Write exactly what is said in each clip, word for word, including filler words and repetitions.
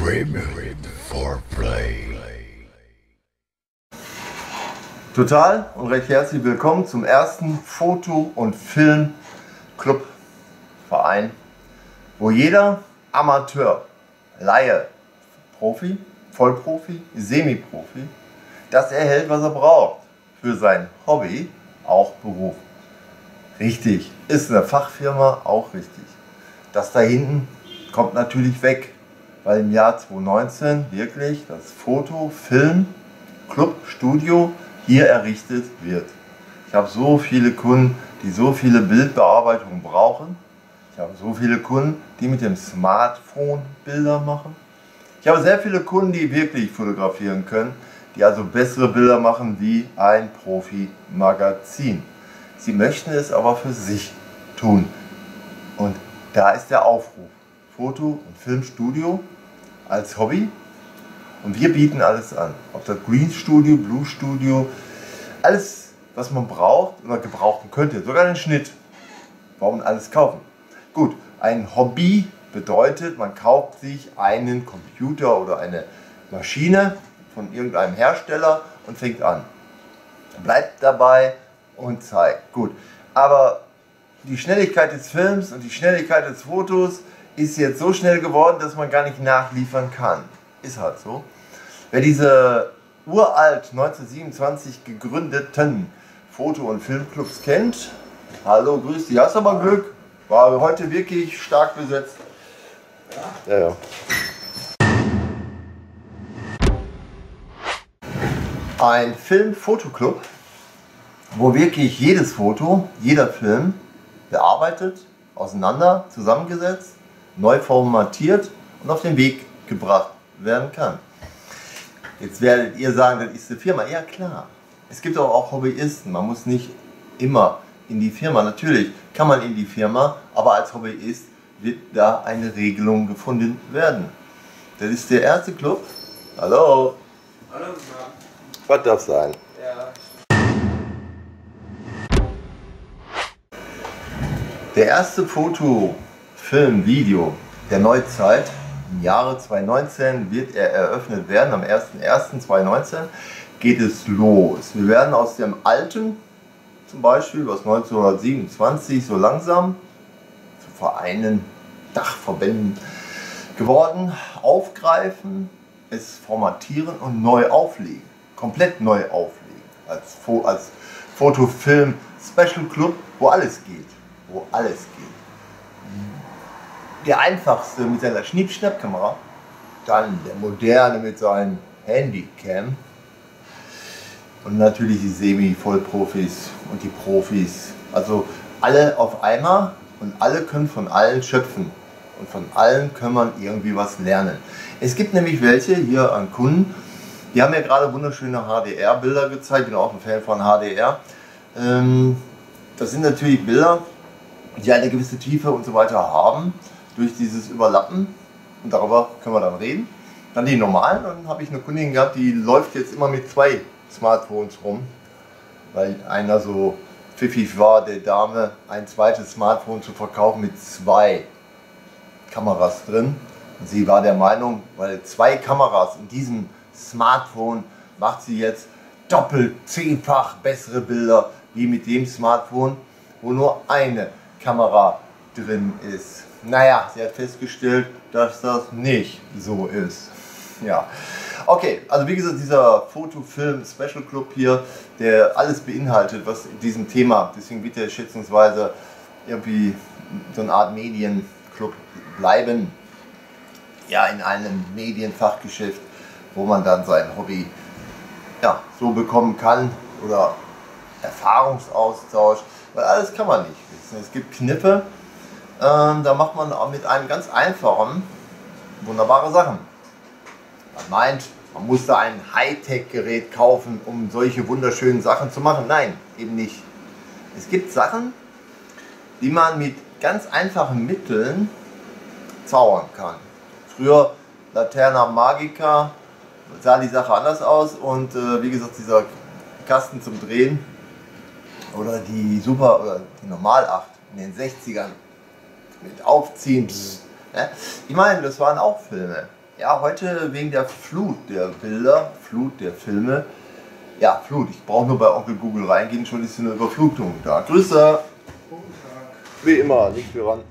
Women for Play. Total und recht herzlich willkommen zum ersten Foto- und Filmclub-Verein, wo jeder Amateur, Laie, Profi, Vollprofi, Semi-Profi das erhält, was er braucht für sein Hobby, auch Beruf. Richtig, ist eine Fachfirma auch richtig. Das da hinten kommt natürlich weg, weil im Jahr zweitausendneunzehn wirklich das Foto-, Film-, Club, Studio hier errichtet wird. Ich habe so viele Kunden, die so viele Bildbearbeitungen brauchen. Ich habe so viele Kunden, die mit dem Smartphone Bilder machen. Ich habe sehr viele Kunden, die wirklich fotografieren können, die also bessere Bilder machen wie ein Profi-Magazin. Sie möchten es aber für sich tun. Und da ist der Aufruf. Foto- und Filmstudio als Hobby. Und wir bieten alles an. Ob das Green Studio, Blue Studio, alles was man braucht oder gebrauchen könnte. Sogar den Schnitt. Warum alles kaufen? Gut, ein Hobby bedeutet, man kauft sich einen Computer oder eine Maschine von irgendeinem Hersteller und fängt an. Bleibt dabei und zeigt. Gut, aber die Schnelligkeit des Films und die Schnelligkeit des Fotos ist jetzt so schnell geworden, dass man gar nicht nachliefern kann. Ist halt so. Wer diese uralt neunzehnhundertsiebenundzwanzig gegründeten Foto- und Filmclubs kennt, hallo, grüß dich, hast aber Glück, war heute wirklich stark besetzt. Ja, ja. Ein Film-Fotoclub, wo wirklich jedes Foto, jeder Film bearbeitet, auseinander, zusammengesetzt, neu formatiert und auf den Weg gebracht werden kann. Jetzt werdet ihr sagen, das ist eine Firma. Ja klar, es gibt aber auch Hobbyisten. Man muss nicht immer in die Firma. Natürlich kann man in die Firma, aber als Hobbyist wird da eine Regelung gefunden werden. Das ist der erste Club. Hallo. Hallo. Was darf sein? Ja. Der erste Foto, Film, Video der Neuzeit im Jahre zweitausendneunzehn wird er eröffnet werden. Am ersten ersten zweitausendneunzehn geht es los. Wir werden aus dem alten, zum Beispiel aus neunzehnhundertsiebenundzwanzig, so langsam zu Vereinen, Dachverbänden geworden, aufgreifen, es formatieren und neu auflegen. Komplett neu auflegen. Als, Fo als Foto-Film Special Club, wo alles geht. Wo alles geht. Der einfachste mit seiner Schnipp-Schnapp-Kamera, dann der moderne mit seinem Handycam und natürlich die Semi-Vollprofis und die Profis. Also alle auf einmal und alle können von allen schöpfen und von allen kann man irgendwie was lernen. Es gibt nämlich welche hier an Kunden, die haben mir gerade wunderschöne H D R-Bilder gezeigt, ich bin auch ein Fan von H D R. Das sind natürlich Bilder, die eine gewisse Tiefe und so weiter haben, durch dieses Überlappen, und darüber können wir dann reden. Dann die normalen, dann habe ich eine Kundin gehabt, die läuft jetzt immer mit zwei Smartphones rum, weil einer so pfiffig war, der Dame ein zweites Smartphone zu verkaufen mit zwei Kameras drin. Und sie war der Meinung, weil zwei Kameras in diesem Smartphone macht sie jetzt doppelt, zehnfach bessere Bilder wie mit dem Smartphone, wo nur eine Kamera drin ist. Naja, sie hat festgestellt, dass das nicht so ist. Ja, okay, also wie gesagt, dieser Foto-Film Special Club hier, der alles beinhaltet, was in diesem Thema, deswegen wird er schätzungsweise irgendwie so eine Art Medienclub bleiben. Ja, in einem Medienfachgeschäft, wo man dann sein Hobby ja, so bekommen kann oder Erfahrungsaustausch, weil alles kann man nicht wissen. Es gibt Kniffe, ähm, da macht man auch mit einem ganz einfachen wunderbare Sachen. Man meint, man muss da ein Hightech-Gerät kaufen, um solche wunderschönen Sachen zu machen. Nein, eben nicht. Es gibt Sachen, die man mit ganz einfachen Mitteln zaubern kann. Früher Laterna Magica sah die Sache anders aus und äh, wie gesagt, dieser Kasten zum Drehen oder die Super oder die Normal acht in den sechzigern mit Aufziehen. Pss, ne? Ich meine, das waren auch Filme. Ja, heute wegen der Flut der Bilder, Flut der Filme. Ja, Flut. Ich brauche nur bei Onkel Google reingehen, schon ist eine Überflutung da. Grüße! Wie immer, nicht für ran.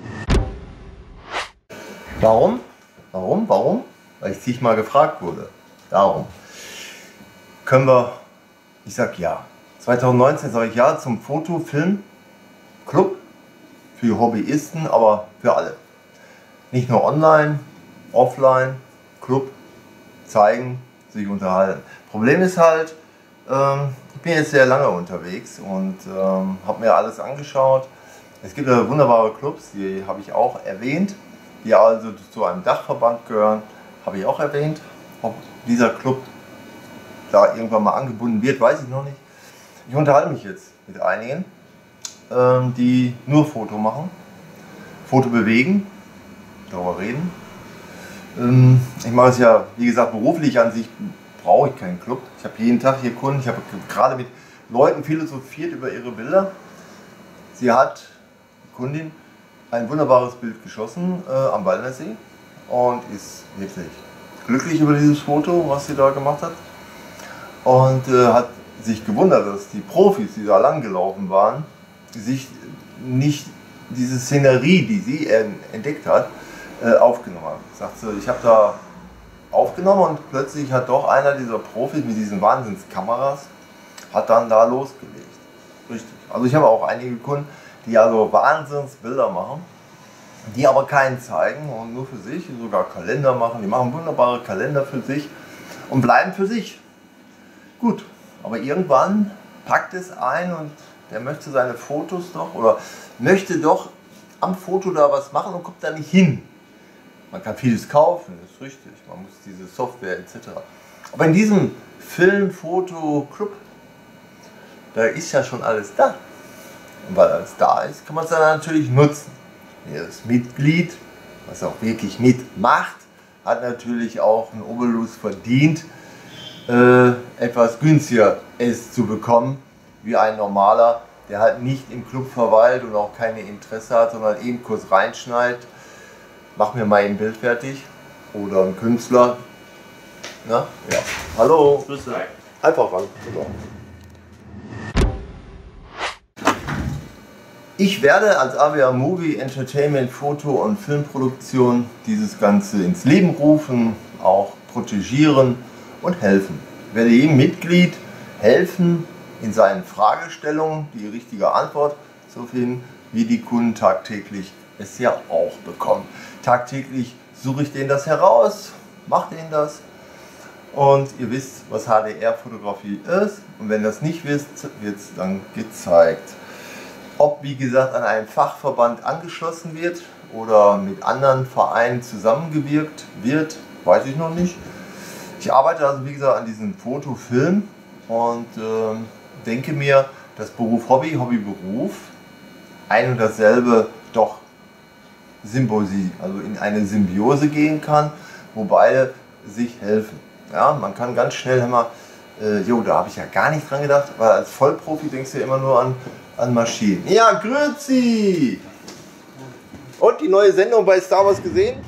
Warum? Warum? Warum? Weil ich zig mal gefragt wurde. Darum. Können wir, ich sag ja. zwanzig neunzehn sage ich ja zum Foto, Film, Club. Für Hobbyisten, aber für alle. Nicht nur online, offline, Club, zeigen, sich unterhalten. Problem ist halt, ähm, ich bin jetzt sehr lange unterwegs und ähm, habe mir alles angeschaut. Es gibt ja wunderbare Clubs, die habe ich auch erwähnt, die also zu einem Dachverband gehören, habe ich auch erwähnt. Ob dieser Club da irgendwann mal angebunden wird, weiß ich noch nicht. Ich unterhalte mich jetzt mit einigen, ähm, die nur Foto machen, Foto bewegen, darüber reden. Ähm, ich mache es ja, wie gesagt, beruflich an sich brauche ich keinen Club. Ich habe jeden Tag hier Kunden, ich habe gerade mit Leuten philosophiert über ihre Bilder. Sie hat, die Kundin, ein wunderbares Bild geschossen äh, am Waldnersee und ist wirklich glücklich über dieses Foto, was sie da gemacht hat. Und äh, hat sich gewundert, dass die Profis, die da lang gelaufen waren, sich nicht diese Szenerie, die sie entdeckt hat, äh, aufgenommen haben. Sagt sie, ich habe da aufgenommen und plötzlich hat doch einer dieser Profis mit diesen Wahnsinnskameras, hat dann da losgelegt. Richtig. Also ich habe auch einige Kunden, die also Wahnsinnsbilder machen, die aber keinen zeigen und nur für sich, sogar Kalender machen. Die machen wunderbare Kalender für sich und bleiben für sich. Gut, aber irgendwann packt es ein und der möchte seine Fotos doch oder möchte doch am Foto da was machen und kommt da nicht hin. Man kann vieles kaufen, ist richtig, man muss diese Software et cetera. Aber in diesem Film, Foto, Club, da ist ja schon alles da. Und weil alles da ist, kann man es dann natürlich nutzen. Das Mitglied, was auch wirklich mitmacht, hat natürlich auch einen Obolus verdient, äh, etwas günstiger es zu bekommen, wie ein normaler, der halt nicht im Club verweilt und auch keine Interesse hat, sondern eben kurz reinschneidet, mach mir mal ein Bild fertig, oder ein Künstler. Na? Ja. Hallo, Grüße. Einfach ran. Super. Ich werde als A W A Movie Entertainment, Foto- und Filmproduktion dieses Ganze ins Leben rufen, auch protegieren und helfen. Ich werde jedem Mitglied helfen, in seinen Fragestellungen die richtige Antwort zu finden, wie die Kunden tagtäglich es ja auch bekommen. Tagtäglich suche ich denen das heraus, mache denen das und ihr wisst, was H D R-Fotografie ist und wenn ihr das nicht wisst, wird es dann gezeigt. Ob, wie gesagt, an einen Fachverband angeschlossen wird oder mit anderen Vereinen zusammengewirkt wird, weiß ich noch nicht. Ich arbeite also, wie gesagt, an diesem Fotofilm und äh, denke mir, dass Beruf Hobby, Hobby Beruf ein und dasselbe doch Symbiose, also in eine Symbiose gehen kann, wo beide sich helfen. Ja, man kann ganz schnell immer, äh, jo, da habe ich ja gar nicht dran gedacht, weil als Vollprofi denkst du ja immer nur an an Maschinen. Ja, grüezi! Und die neue Sendung bei Star Wars gesehen?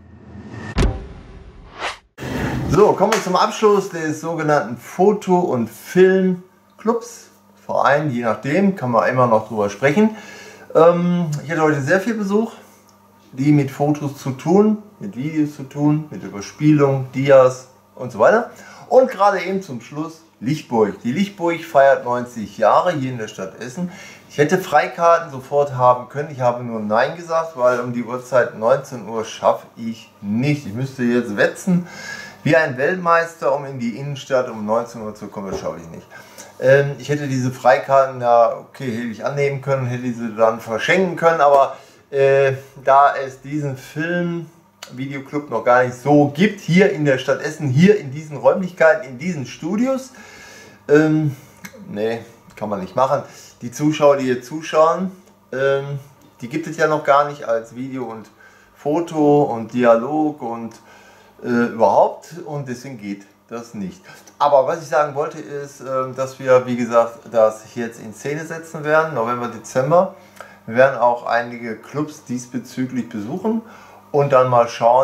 So, kommen wir zum Abschluss des sogenannten Foto- und Filmclubs. Verein, je nachdem, kann man immer noch drüber sprechen. Ähm, ich hatte heute sehr viel Besuch, die mit Fotos zu tun, mit Videos zu tun, mit Überspielung, Dias und so weiter. Und gerade eben zum Schluss Lichtburg. Die Lichtburg feiert neunzig Jahre hier in der Stadt Essen. Ich hätte Freikarten sofort haben können. Ich habe nur Nein gesagt, weil um die Uhrzeit neunzehn Uhr schaffe ich nicht. Ich müsste jetzt wetzen wie ein Weltmeister, um in die Innenstadt um neunzehn Uhr zu kommen. Das schaffe ich nicht. Ähm, ich hätte diese Freikarten ja, okay, hätte ich annehmen können, hätte ich sie dann verschenken können, aber äh, da es diesen Film Videoclub noch gar nicht so gibt, hier in der Stadt Essen, hier in diesen Räumlichkeiten, in diesen Studios. Ähm, nee, kann man nicht machen. Die Zuschauer, die hier zuschauen, ähm, die gibt es ja noch gar nicht als Video und Foto und Dialog und äh, überhaupt und deswegen geht das nicht. Aber was ich sagen wollte ist, äh, dass wir, wie gesagt, das jetzt in Szene setzen werden, November, Dezember. Wir werden auch einige Clubs diesbezüglich besuchen und dann mal schauen,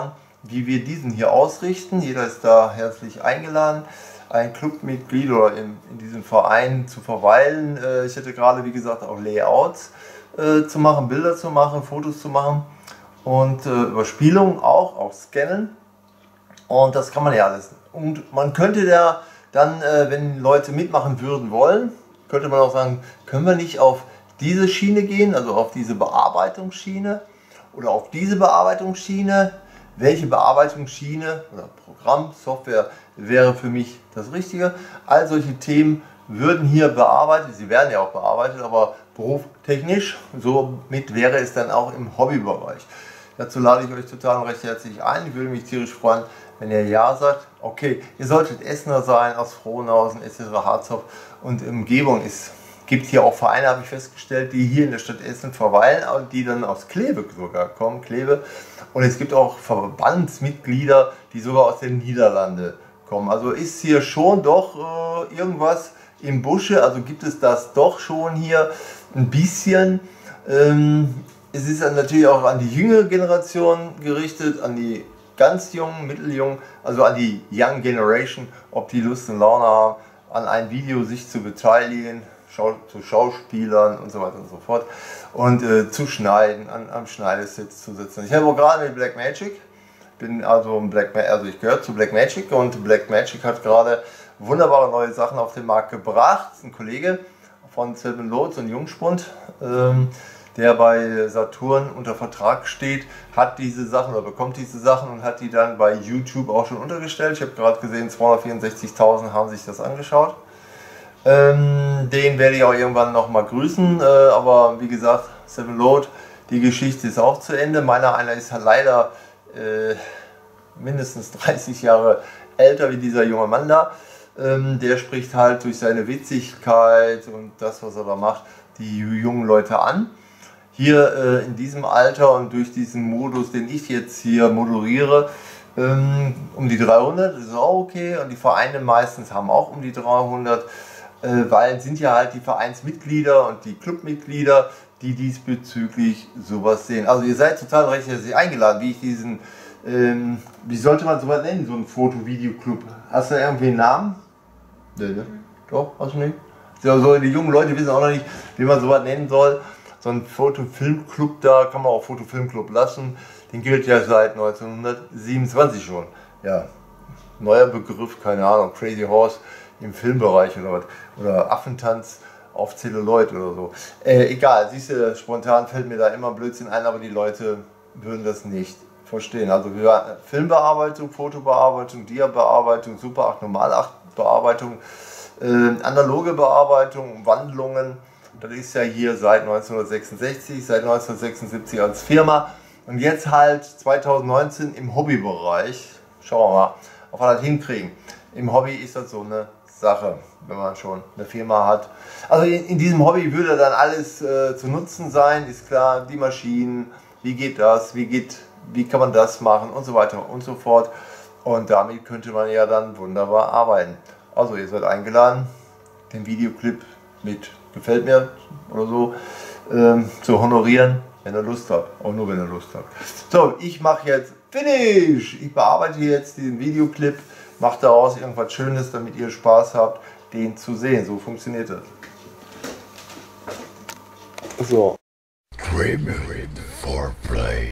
wie wir diesen hier ausrichten. Jeder ist da herzlich eingeladen, ein Clubmitglied oder in, in diesem Verein zu verweilen. Äh, ich hätte gerade, wie gesagt, auch Layouts äh, zu machen, Bilder zu machen, Fotos zu machen und äh, Überspielungen auch, auch scannen. Und das kann man ja alles. Und man könnte da dann, äh, wenn Leute mitmachen würden wollen, könnte man auch sagen, können wir nicht auf diese Schiene gehen, also auf diese Bearbeitungsschiene oder auf diese Bearbeitungsschiene. Welche Bearbeitungsschiene oder Programm, Software wäre für mich das Richtige? All solche Themen würden hier bearbeitet, sie werden ja auch bearbeitet, aber berufstechnisch, somit wäre es dann auch im Hobbybereich. Dazu lade ich euch total und recht herzlich ein. Ich würde mich tierisch freuen, wenn ihr Ja sagt. Okay, ihr solltet Essener sein, aus Frohnhausen et cetera, Harzopf und Umgebung. Es gibt hier auch Vereine, habe ich festgestellt, die hier in der Stadt Essen verweilen und die dann aus Kleve sogar kommen. Kleve. Und es gibt auch Verbandsmitglieder, die sogar aus den Niederlanden kommen. Also ist hier schon doch äh, irgendwas im Busche. Also gibt es das doch schon hier ein bisschen. Ähm, es ist dann natürlich auch an die jüngere Generation gerichtet, an die ganz jungen, mitteljungen, also an die Young Generation, ob die Lust und Laune haben, an einem Video sich zu beteiligen, Schau zu Schauspielern und so weiter und so fort und äh, zu schneiden, an, am Schneidesitz zu sitzen. Ich habe auch gerade mit Blackmagic, bin also, ein Black, also ich gehöre zu Blackmagic und Blackmagic hat gerade wunderbare neue Sachen auf den Markt gebracht. Ein Kollege von Seven Loads und Jungspund, ähm, der bei Saturn unter Vertrag steht, hat diese Sachen oder bekommt diese Sachen und hat die dann bei YouTube auch schon untergestellt. Ich habe gerade gesehen, zweihundertvierundsechzigtausend haben sich das angeschaut. Ähm, den werde ich auch irgendwann noch mal grüßen, äh, aber wie gesagt, Seven Load, die Geschichte ist auch zu Ende. Meiner einer ist halt leider äh, mindestens dreißig Jahre älter wie dieser junge Mann da. Ähm, der spricht halt durch seine Witzigkeit und das, was er da macht, die jungen Leute an. Hier äh, in diesem Alter und durch diesen Modus, den ich jetzt hier moderiere, ähm, um die dreihundert, das ist auch okay. Und die Vereine meistens haben auch um die dreihundert, äh, weil sind ja halt die Vereinsmitglieder und die Clubmitglieder, die diesbezüglich sowas sehen. Also ihr seid total recht herzlich eingeladen, wie ich diesen, ähm, wie sollte man sowas nennen, so ein Foto-Video-Club. Hast du irgendwie einen Namen? Nee, ne? Doch, hast du nicht? So, die jungen Leute wissen auch noch nicht, wie man sowas nennen soll. So ein Fotofilmclub, da kann man auch Fotofilmclub lassen. Den gilt ja seit neunzehnhundertsiebenundzwanzig schon. Ja, neuer Begriff, keine Ahnung, Crazy Horse im Filmbereich oder was. Oder Affentanz auf Zelluloid oder so. Äh, egal, siehst du, spontan fällt mir da immer Blödsinn ein, aber die Leute würden das nicht verstehen. Also wir, Filmbearbeitung, Fotobearbeitung, Dia-Bearbeitung, Super acht, Normal acht Bearbeitung, äh, analoge Bearbeitung, Wandlungen. Das ist ja hier seit neunzehnhundertsechsundsechzig, seit neunzehnhundertsechsundsiebzig als Firma und jetzt halt zweitausendneunzehn im Hobbybereich. Schauen wir mal, ob wir das hinkriegen. Im Hobby ist das so eine Sache, wenn man schon eine Firma hat. Also in, in diesem Hobby würde dann alles äh, zu nutzen sein, ist klar, die Maschinen, wie geht das, wie, geht, wie kann man das machen und so weiter und so fort. Und damit könnte man ja dann wunderbar arbeiten. Also ihr seid eingeladen, den Videoclip mit gefällt mir oder so ähm, zu honorieren, wenn ihr Lust habt. Auch nur wenn ihr Lust habt. So, ich mache jetzt Finish. Ich bearbeite jetzt diesen Videoclip, mache daraus irgendwas Schönes, damit ihr Spaß habt, den zu sehen. So funktioniert das. So. Dreaming for play.